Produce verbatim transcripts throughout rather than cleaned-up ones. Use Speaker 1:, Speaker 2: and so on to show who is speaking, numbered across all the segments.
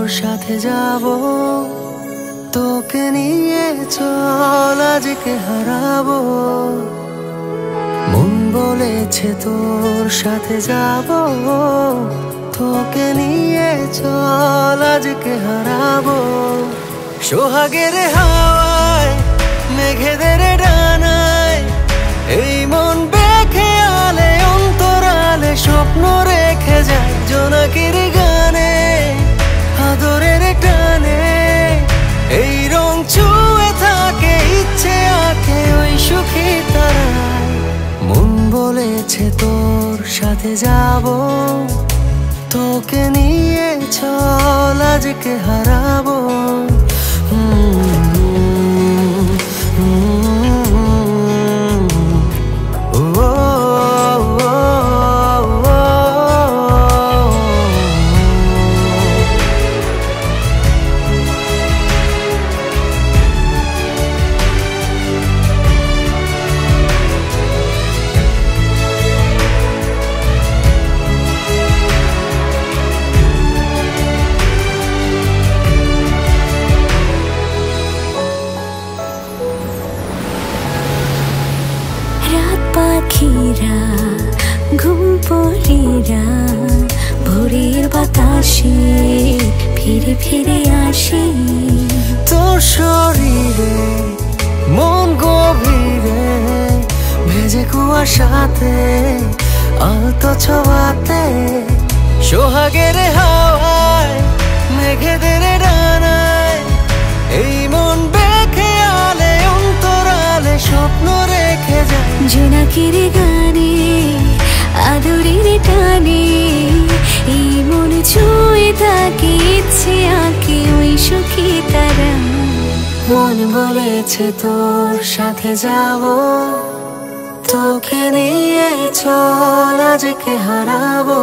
Speaker 1: সাথে যাব, তোকে নিয়ে চল আজকে হারাবো। মন বলেছে তোর সাথে যাব, তোকে নিয়ে চল আজকে হারাবো। সোহাগের হাওয়ায় মেঘেদের ডানায় এই মন বেঁকে আলে অন্তরালে স্বপ্ন রেখে যায় জোনাকির গানে আদরের টানে। এই রং ছুঁয়ে থাকে ইচ্ছে আঁকে ওই সুখী তারায়। মন বলেছে তোর সাথে যাব, তোকে নিয়ে চল আজকে হারাবো।
Speaker 2: পাখিরা ঘুম পড়িরা ভোরের বাতাসে ফিরে ফিরে আসে
Speaker 1: তোর শরীরে মন গভীরে ভেজে কুয়াশাতে আলতো ছোঁয়াতে। সোহাগের হাওয়ায় মেঘেদের ডানায় এই মন বেঁকে আলে অন্তরালে স্বপ্ন রেখে যায়
Speaker 2: জোনাকির গানে আদরের টানে। এই মন ছুঁয়ে থাকে ইচ্ছে আঁকে ওই সুখী তারা।
Speaker 1: মন বলেছে তোর সাথে যাব, তোকে নিয়ে চল আজকে হারাবো।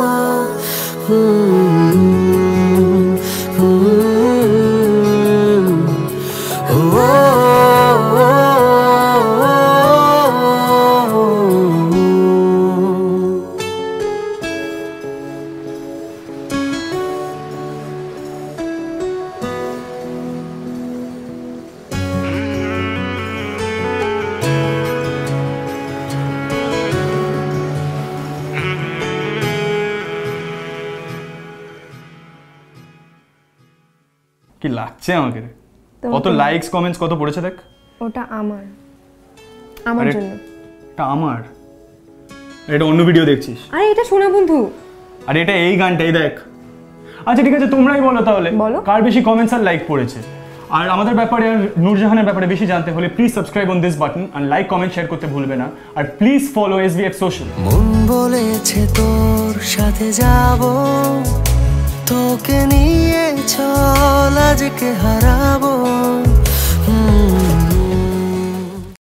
Speaker 3: কি লাগছে আমাকে? কত লাইকস কমেন্টস কত পড়েছে দেখ।
Speaker 4: ওটা আমার আমার জন্য।
Speaker 3: এটা আমার, এটা অন্য ভিডিও দেখছিস?
Speaker 4: আরে এটা শোনা বন্ধু।
Speaker 3: আরে এটা এই গানটাই দেখ। আচ্ছা ঠিক আছে, তোমরাই বলো তাহলে কার বেশি কমেন্টস আর লাইক পড়েছে। আর আমাদের ব্যাপারে আর নূরজাহানের ব্যাপারে বেশি জানতে হলে please subscribe on this button আর লাইক কমেন্ট শেয়ার করতে ভুলবে না। আর প্লিজ ফলো এসভিএফ সোশ্যাল।
Speaker 1: মন বলেছে তোর সাথে যাব, তোকে নিয়ে চল আজকে হারাবো।